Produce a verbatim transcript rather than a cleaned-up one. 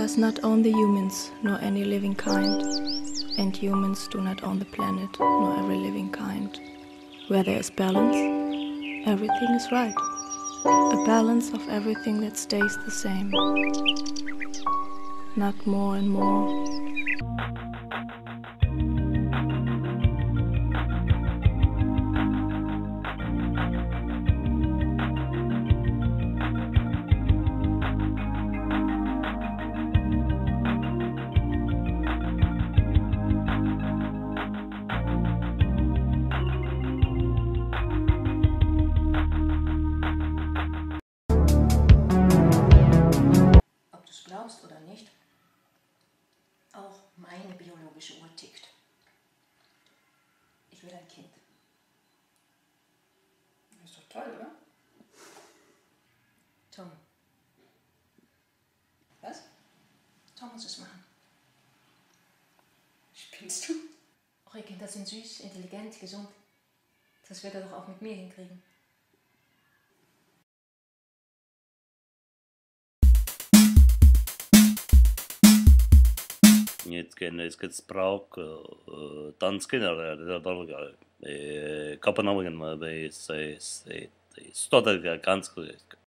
does not own the humans nor any living kind, and humans do not own the planet nor every living kind. Where there is balance, everything is right. A balance of everything that stays the same, not more and more. Glaubst oder nicht, auch meine biologische Uhr tickt. Ich will ein Kind. Das ist doch toll, oder? Tom. Was? Tom muss es machen. Spinnst du? Eure Kinder sind süß, intelligent, gesund. Das wird er doch auch mit mir hinkriegen. Nietken spraak tanskinner dalga kapanamagan ma be se se stoda ganz